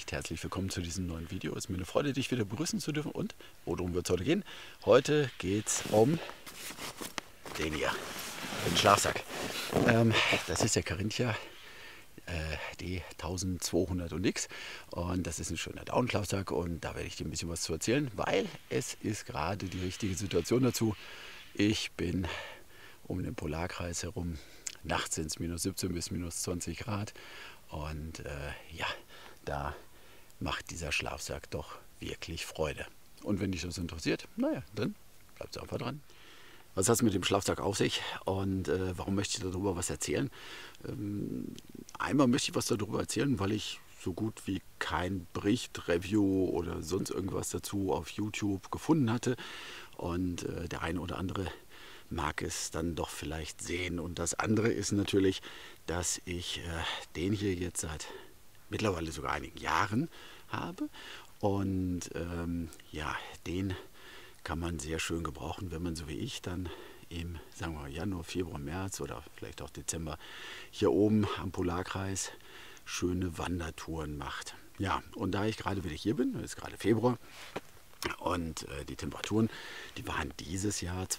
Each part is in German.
recht herzlich willkommen zu diesem neuen Video. Es ist mir eine Freude, dich wieder begrüßen zu dürfen. Und worum wird es heute gehen? Heute geht es um den hier, den Schlafsack. Das ist der Carinthia D1200 und X. Und das ist ein schöner Daunenschlafsack. Und da werde ich dir ein bisschen was zu erzählen, weil es ist gerade die richtige Situation dazu. Ich bin um den Polarkreis herum. Nachts sind es minus 17 bis minus 20 Grad. Und ja, da macht dieser Schlafsack doch wirklich Freude. Und wenn dich das interessiert, naja, dann bleibst du einfach dran. Was hat es mit dem Schlafsack auf sich und warum möchte ich darüber was erzählen? Einmal möchte ich was darüber erzählen, weil ich so gut wie kein Bericht, Review oder sonst irgendwas dazu auf YouTube gefunden hatte. Und der eine oder andere mag es dann doch vielleicht sehen. Und das andere ist natürlich, dass ich den hier jetzt seit mittlerweile sogar einigen Jahren habe. Und ja, den kann man sehr schön gebrauchen, wenn man so wie ich dann im, sagen wir mal, Januar, Februar, März oder vielleicht auch Dezember hier oben am Polarkreis schöne Wandertouren macht. Ja, und da ich gerade wieder hier bin, es ist gerade Februar, und die Temperaturen, die waren dieses Jahr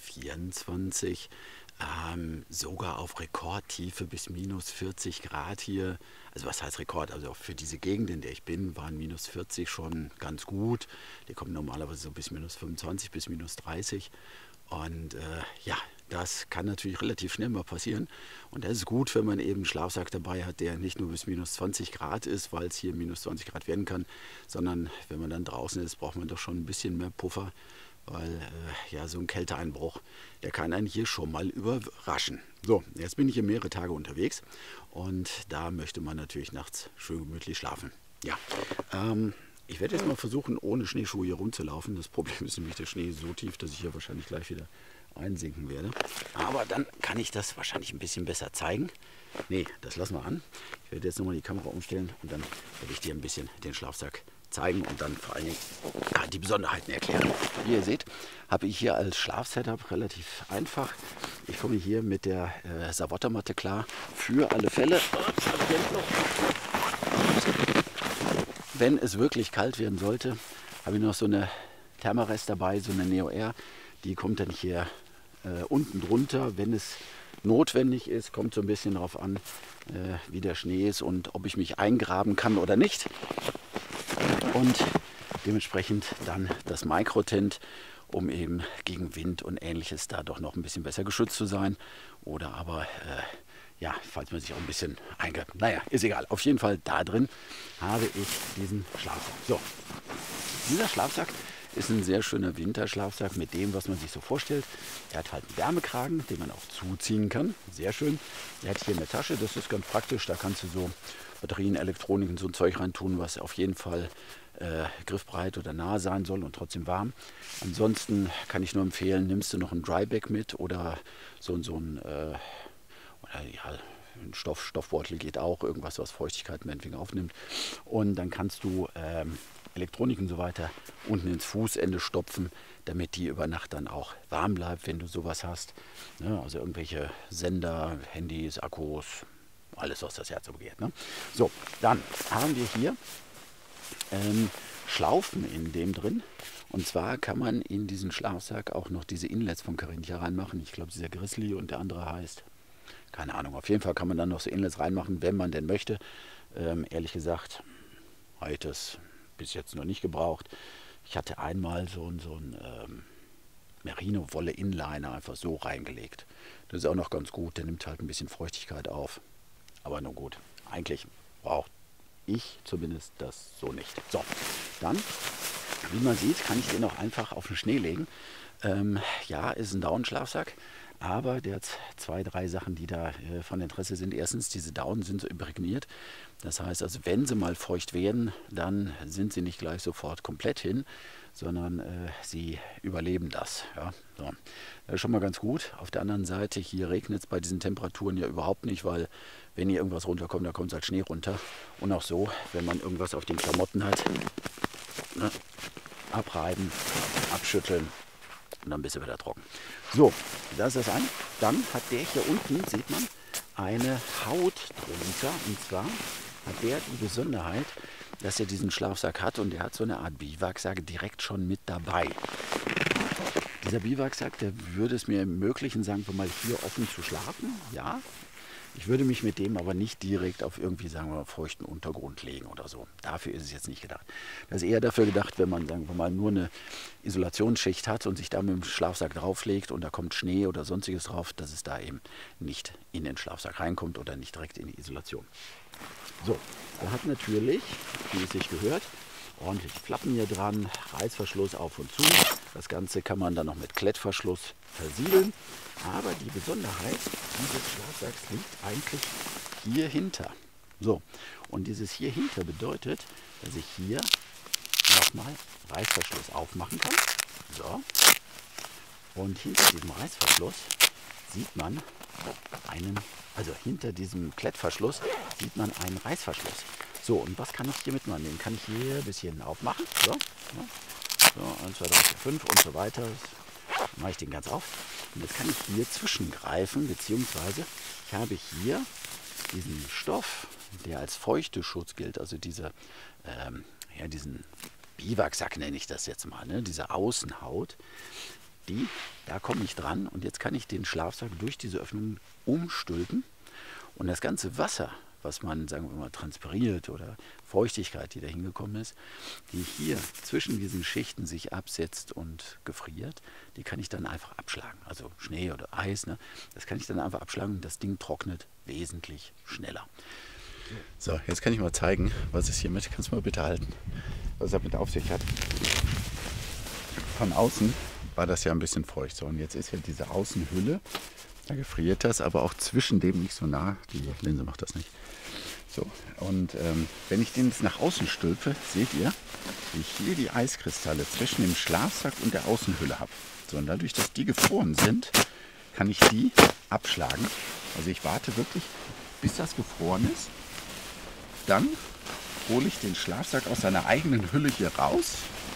2024 sogar auf Rekordtiefe bis minus 40 Grad hier. Also was heißt Rekord? Also auch für diese Gegend, in der ich bin, waren minus 40 schon ganz gut. Die kommen normalerweise so bis minus 25 bis minus 30. Und ja, das kann natürlich relativ schnell mal passieren. Und das ist gut, wenn man eben einen Schlafsack dabei hat, der nicht nur bis minus 20 Grad ist, weil es hier minus 20 Grad werden kann, sondern wenn man dann draußen ist, braucht man doch schon ein bisschen mehr Puffer, weil ja, so ein Kälteeinbruch, der kann einen hier schon mal überraschen. So, jetzt bin ich hier mehrere Tage unterwegs und da möchte man natürlich nachts schön gemütlich schlafen. Ja, ich werde jetzt mal versuchen, ohne Schneeschuhe hier rumzulaufen. Das Problem ist nämlich, der Schnee ist so tief, dass ich hier wahrscheinlich gleich wieder einsinken werde. Aber dann kann ich das wahrscheinlich ein bisschen besser zeigen. Nee, das lassen wir an. Ich werde jetzt nochmal die Kamera umstellen und dann werde ich dir ein bisschen den Schlafsack zeigen und dann vor allen Dingen die Besonderheiten erklären. Wie ihr seht, habe ich hier als Schlafsetup relativ einfach. Ich komme hier mit der Savotta-Matte klar, für alle Fälle. Wenn es wirklich kalt werden sollte, habe ich noch so eine Thermarest dabei, so eine Neo Air. Die kommt dann hier unten drunter, wenn es notwendig ist. Kommt so ein bisschen darauf an, wie der Schnee ist und ob ich mich eingraben kann oder nicht. Und dementsprechend dann das Microtent, um eben gegen Wind und Ähnliches da doch noch ein bisschen besser geschützt zu sein. Oder aber, ja, falls man sich auch ein bisschen eingreift. Naja, ist egal. Auf jeden Fall da drin habe ich diesen Schlafsack. So, dieser Schlafsack ist ein sehr schöner Winterschlafsack mit dem, was man sich so vorstellt. Er hat halt einen Wärmekragen, den man auch zuziehen kann. Sehr schön. Er hat hier eine Tasche, das ist ganz praktisch. Da kannst du so Batterien, Elektronik und so ein Zeug reintun, was auf jeden Fall griffbereit oder nah sein soll und trotzdem warm. Ansonsten kann ich nur empfehlen, nimmst du noch ein Dryback mit oder so ein ja, ein Stoffbeutel geht auch, irgendwas, was Feuchtigkeit meinetwegen aufnimmt. Und dann kannst du Elektronik und so weiter unten ins Fußende stopfen, damit die über Nacht dann auch warm bleibt, wenn du sowas hast. Ne? Also irgendwelche Sender, Handys, Akkus, alles, was das Herz so begehrt. Ne? So, dann haben wir hier Schlaufen in dem drin. Und zwar kann man in diesen Schlafsack auch noch diese Inlets von Carinthia reinmachen. Ich glaube, dieser Grizzly und der andere heißt, keine Ahnung, auf jeden Fall kann man dann noch so Inlets reinmachen, wenn man denn möchte. Ehrlich gesagt, habe ich das bis jetzt noch nicht gebraucht. Ich hatte einmal so ein Merino-Wolle-Inliner einfach so reingelegt. Das ist auch noch ganz gut, der nimmt halt ein bisschen Feuchtigkeit auf. Aber nur gut, eigentlich braucht ich zumindest das so nicht. So, dann, wie man sieht, kann ich den auch einfach auf den Schnee legen. Ja, ist ein Daunenschlafsack, aber der hat 2, 3 Sachen, die da von Interesse sind. Erstens, diese Daunen sind so imprägniert. Das heißt also, wenn sie mal feucht werden, dann sind sie nicht gleich sofort komplett hin, sondern sie überleben das. Ja, so. Das ist schon mal ganz gut. Auf der anderen Seite, hier regnet es bei diesen Temperaturen ja überhaupt nicht, weil wenn hier irgendwas runterkommt, da kommt es halt Schnee runter. Und auch so, wenn man irgendwas auf den Klamotten hat, ne, abreiben, abschütteln und dann bist du wieder trocken. So, das ist das eine. Dann hat der hier unten, sieht man, eine Haut drunter. Und zwar hat der die Besonderheit, dass er diesen Schlafsack hat und er hat so eine Art Biwaksack direkt schon mit dabei. Dieser Biwaksack, der würde es mir ermöglichen, sagen wir mal, hier offen zu schlafen, ja. Ich würde mich mit dem aber nicht direkt auf irgendwie, sagen wir mal, feuchten Untergrund legen oder so. Dafür ist es jetzt nicht gedacht. Das ist eher dafür gedacht, wenn man, sagen wir mal, nur eine Isolationsschicht hat und sich da mit dem Schlafsack drauflegt und da kommt Schnee oder sonstiges drauf, dass es da eben nicht in den Schlafsack reinkommt oder nicht direkt in die Isolation. So, er hat natürlich, wie es sich gehört, ordentlich Flappen hier dran, Reißverschluss auf und zu. Das Ganze kann man dann noch mit Klettverschluss versiegeln. Aber die Besonderheit dieses Schlafsacks liegt eigentlich hier hinter. So, und dieses hier hinter bedeutet, dass ich hier nochmal Reißverschluss aufmachen kann. So, und hinter diesem Reißverschluss sieht man also hinter diesem Klettverschluss sieht man einen Reißverschluss. So, und was kann ich hier mitmachen? Den kann ich hier bis hierhin aufmachen. So, so 1, 2, 3, 4, 5 und so weiter. Dann mache ich den ganz auf. Und jetzt kann ich hier zwischengreifen, beziehungsweise ich habe hier diesen Stoff, der als Feuchteschutz gilt, also diesen Biwaksack nenne ich das jetzt mal, ne? Diese Außenhaut, da komme ich dran und jetzt kann ich den Schlafsack durch diese Öffnung umstülpen und das ganze Wasser, was man, sagen wir mal, transpiriert oder Feuchtigkeit, die da hingekommen ist, die hier zwischen diesen Schichten sich absetzt und gefriert, die kann ich dann einfach abschlagen. Also Schnee oder Eis, ne? Das kann ich dann einfach abschlagen und das Ding trocknet wesentlich schneller. So, jetzt kann ich mal zeigen, was es hiermit, kannst du mal bitte halten, was es damit auf sich hat. Von außen war das ja ein bisschen feucht. So, und jetzt ist ja diese Außenhülle, da gefriert das, aber auch zwischen dem nicht so nah. Die Linse macht das nicht. So, und wenn ich den jetzt nach außen stülpe, seht ihr, wie ich hier die Eiskristalle zwischen dem Schlafsack und der Außenhülle habe. So, und dadurch, dass die gefroren sind, kann ich die abschlagen. Also ich warte wirklich, bis das gefroren ist. Dann hole ich den Schlafsack aus seiner eigenen Hülle hier raus,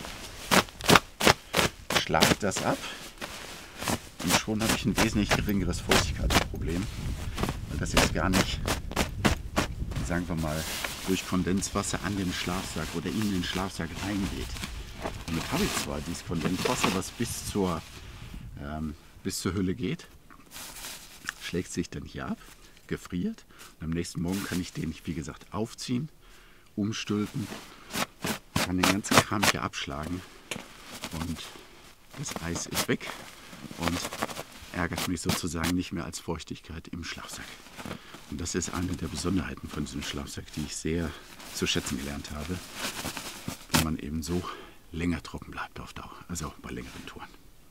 schlage das ab und schon habe ich ein wesentlich geringeres Feuchtigkeitsproblem, weil das jetzt gar nicht, sagen wir mal, durch Kondenswasser an den Schlafsack oder in den Schlafsack reingeht. Damit habe ich zwar dieses Kondenswasser, was bis zur Hülle geht, schlägt sich dann hier ab, gefriert und am nächsten Morgen kann ich den, wie gesagt, aufziehen, umstülpen, kann den ganzen Kram hier abschlagen und das Eis ist weg und ärgert mich sozusagen nicht mehr als Feuchtigkeit im Schlafsack. Und das ist eine der Besonderheiten von diesem Schlafsack, die ich sehr zu schätzen gelernt habe, wenn man eben so länger trocken bleibt auf Dauer, also bei längeren Touren.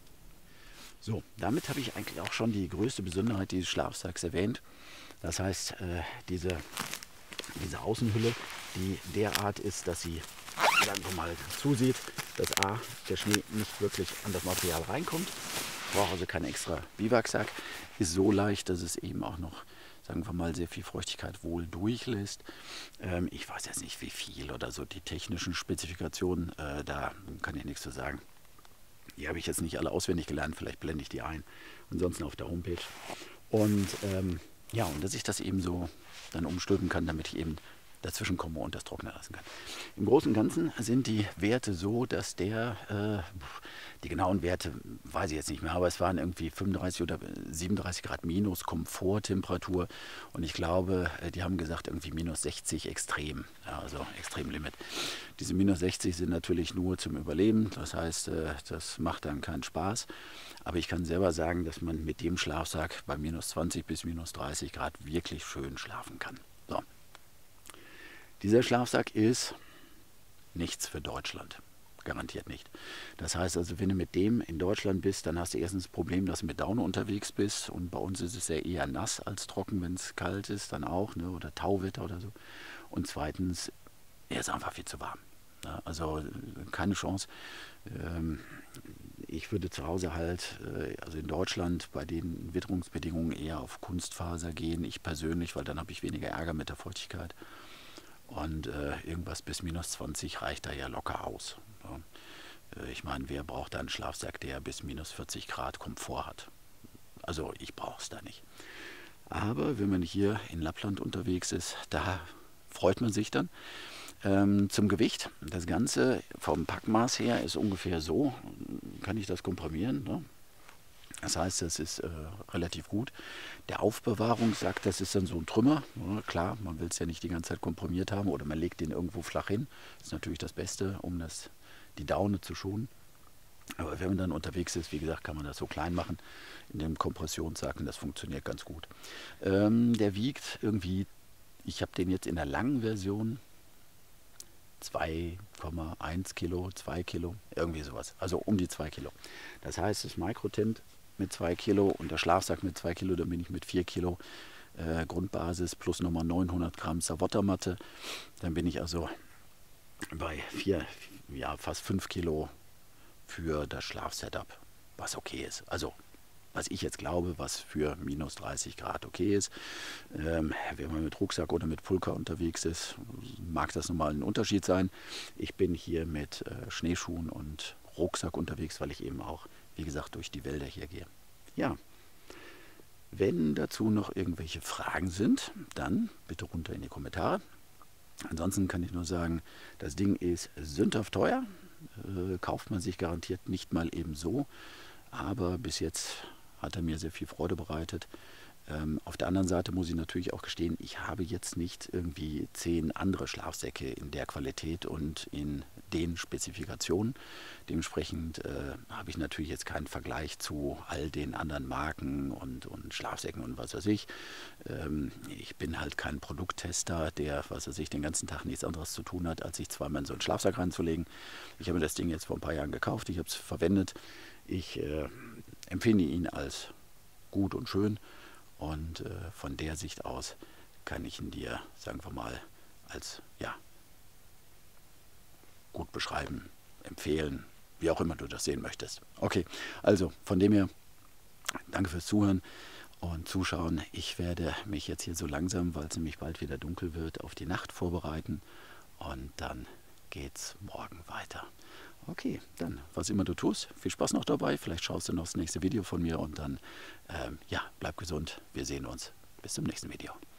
So, damit habe ich eigentlich auch schon die größte Besonderheit dieses Schlafsacks erwähnt. Das heißt, diese Außenhülle, die derart ist, dass sie, sagen wir mal, zusieht, dass der Schnee nicht wirklich an das Material reinkommt. Ich brauche also keinen extra Biwaksack. Ist so leicht, dass es eben auch noch, sagen wir mal, sehr viel Feuchtigkeit wohl durchlässt. Ich weiß jetzt nicht, wie viel oder so die technischen Spezifikationen, da kann ich nichts zu sagen. Die habe ich jetzt nicht alle auswendig gelernt, vielleicht blende ich die ein. Ansonsten auf der Homepage. Und ja, und dass ich das eben so dann umstülpen kann, damit ich eben dazwischen komme und das trocknen lassen kann. Im Großen und Ganzen sind die Werte so, dass die genauen Werte weiß ich jetzt nicht mehr, aber es waren irgendwie 35 oder 37 Grad minus Komforttemperatur und ich glaube, die haben gesagt irgendwie minus 60 extrem, ja, also Extremlimit. Diese minus 60 sind natürlich nur zum Überleben, das heißt, das macht dann keinen Spaß, aber ich kann selber sagen, dass man mit dem Schlafsack bei minus 20 bis minus 30 Grad wirklich schön schlafen kann. So. Dieser Schlafsack ist nichts für Deutschland. Garantiert nicht. Das heißt also, wenn du mit dem in Deutschland bist, dann hast du erstens das Problem, dass du mit Daune unterwegs bist. Und bei uns ist es ja eher nass als trocken, wenn es kalt ist, dann auch, ne? Oder Tauwetter oder so. Und zweitens, er ist einfach viel zu warm. Ja, also keine Chance. Ich würde zu Hause halt, also in Deutschland, bei den Witterungsbedingungen eher auf Kunstfaser gehen. Ich persönlich, weil dann habe ich weniger Ärger mit der Feuchtigkeit. Und irgendwas bis minus 20 reicht da ja locker aus. Ja. Ich meine, wer braucht da einen Schlafsack, der bis minus 40 Grad Komfort hat? Also ich brauche es da nicht. Aber wenn man hier in Lappland unterwegs ist, da freut man sich dann. Zum Gewicht. Das Ganze vom Packmaß her ist ungefähr so, kann ich das komprimieren. Ne? Das heißt, das ist relativ gut. Der Aufbewahrungssack, das ist dann so ein Trümmer. Ja, klar, man will es ja nicht die ganze Zeit komprimiert haben oder man legt den irgendwo flach hin. Das ist natürlich das Beste, um die Daune zu schonen. Aber wenn man dann unterwegs ist, wie gesagt, kann man das so klein machen in dem Kompressionssack und das funktioniert ganz gut. Der wiegt irgendwie, ich habe den jetzt in der langen Version 2,1 Kilo, 2 Kilo, irgendwie sowas. Also um die 2 Kilo. Das heißt, das Microtent mit 2 Kilo und der Schlafsack mit 2 Kilo, dann bin ich mit 4 Kilo Grundbasis plus nochmal 900 Gramm Savotta-Matte. Dann bin ich also bei fast 5 Kilo für das Schlafsetup, was okay ist. Also was ich jetzt glaube, was für minus 30 Grad okay ist. Wenn man mit Rucksack oder mit Pulka unterwegs ist, mag das nochmal ein Unterschied sein. Ich bin hier mit Schneeschuhen und Rucksack unterwegs, weil ich eben auch, wie gesagt, durch die Wälder hier gehe. Ja, wenn dazu noch irgendwelche Fragen sind, dann bitte runter in die Kommentare. Ansonsten kann ich nur sagen, das Ding ist sündhaft teuer. Kauft man sich garantiert nicht mal eben so. Aber bis jetzt hat er mir sehr viel Freude bereitet. Auf der anderen Seite muss ich natürlich auch gestehen, ich habe jetzt nicht irgendwie 10 andere Schlafsäcke in der Qualität und in den Spezifikationen. Dementsprechend habe ich natürlich jetzt keinen Vergleich zu all den anderen Marken und Schlafsäcken und was weiß ich. Ich bin halt kein Produkttester, der, was weiß ich, den ganzen Tag nichts anderes zu tun hat, als sich zweimal in so einen Schlafsack reinzulegen. Ich habe mir das Ding jetzt vor ein paar Jahren gekauft, ich habe es verwendet. Ich empfinde ihn als gut und schön und von der Sicht aus kann ich ihn dir, sagen wir mal, als gut beschreiben, empfehlen, wie auch immer du das sehen möchtest. Okay, also von dem her, danke fürs Zuhören und Zuschauen. Ich werde mich jetzt hier so langsam, weil es nämlich bald wieder dunkel wird, auf die Nacht vorbereiten und dann geht's morgen weiter. Okay, dann, was immer du tust, viel Spaß noch dabei. Vielleicht schaust du noch das nächste Video von mir und dann, bleib gesund. Wir sehen uns. Bis zum nächsten Video.